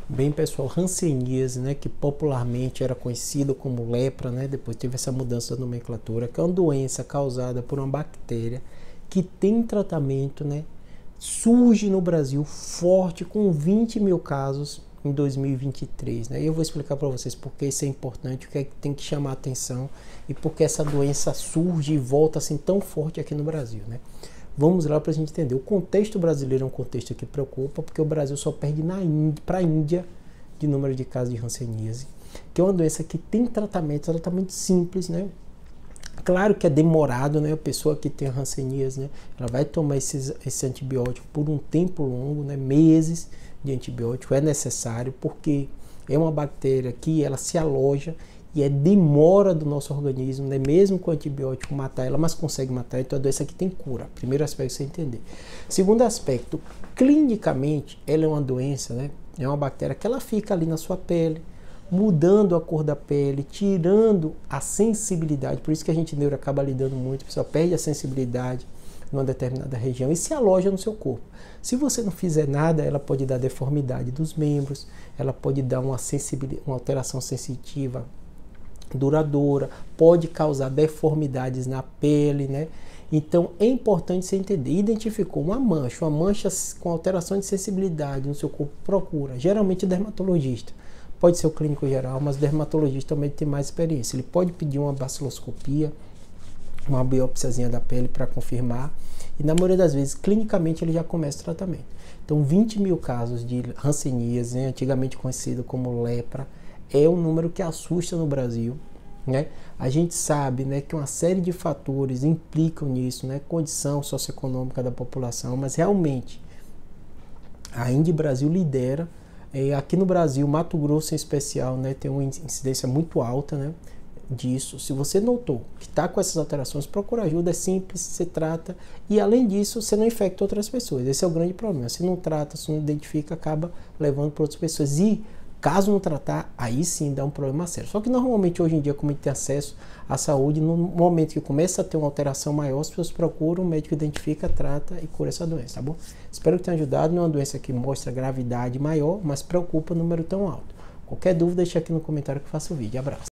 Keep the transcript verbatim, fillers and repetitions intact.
Bem, pessoal, hanseníase, né, que popularmente era conhecido como lepra, né, depois teve essa mudança da nomenclatura, que é uma doença causada por uma bactéria que tem tratamento, né, surge no Brasil forte com vinte mil casos em dois mil e vinte e três, né, e eu vou explicar para vocês por que isso é importante, o que é que tem que chamar a atenção e por que essa doença surge e volta assim tão forte aqui no Brasil, né. Vamos lá para a gente entender. O contexto brasileiro é um contexto que preocupa, porque o Brasil só perde para a Índia de número de casos de hanseníase, que é uma doença que tem tratamento, tratamento simples, né? Claro que é demorado, né? A pessoa que tem hanseníase, né? Ela vai tomar esses, esse antibiótico por um tempo longo, né? Meses de antibiótico é necessário, porque é uma bactéria que ela se aloja e é demora do nosso organismo, né? Mesmo com o antibiótico matar ela, mas consegue matar, então a doença aqui tem cura. Primeiro aspecto você entender. Segundo aspecto, clinicamente ela é uma doença, né? É uma bactéria que ela fica ali na sua pele, mudando a cor da pele, tirando a sensibilidade, por isso que a gente neuro acaba lidando muito, a pessoa perde a sensibilidade numa determinada região e se aloja no seu corpo. Se você não fizer nada, ela pode dar deformidade dos membros, ela pode dar uma, sensibilidade, uma alteração sensitiva duradoura, pode causar deformidades na pele, né? Então é importante você entender. Identificou uma mancha, uma mancha com alteração de sensibilidade no seu corpo, procura, geralmente dermatologista. Pode ser o clínico geral, mas o dermatologista também tem mais experiência. Ele pode pedir uma baciloscopia, uma biópsiazinha da pele para confirmar. E na maioria das vezes, clinicamente, ele já começa o tratamento. Então, vinte mil casos de hanseníase, né, antigamente conhecido como lepra, é um número que assusta no Brasil, né? A gente sabe, né, que uma série de fatores implicam nisso, né? Condição socioeconômica da população, mas realmente a Índia e Brasil lidera. É, aqui no Brasil, Mato Grosso em especial, né, tem uma incidência muito alta, né, disso. Se você notou que está com essas alterações, procura ajuda, é simples, você trata e além disso você não infecta outras pessoas. Esse é o grande problema. Se não trata, se não identifica, acaba levando para outras pessoas e caso não tratar, aí sim dá um problema sério. Só que normalmente hoje em dia, como a gente tem acesso à saúde, no momento que começa a ter uma alteração maior, as pessoas procuram, o médico identifica, trata e cura essa doença, tá bom? Espero que tenha ajudado. Não é uma doença que mostra gravidade maior, mas preocupa o número tão alto. Qualquer dúvida, deixa aqui no comentário que eu faço o vídeo. Abraço.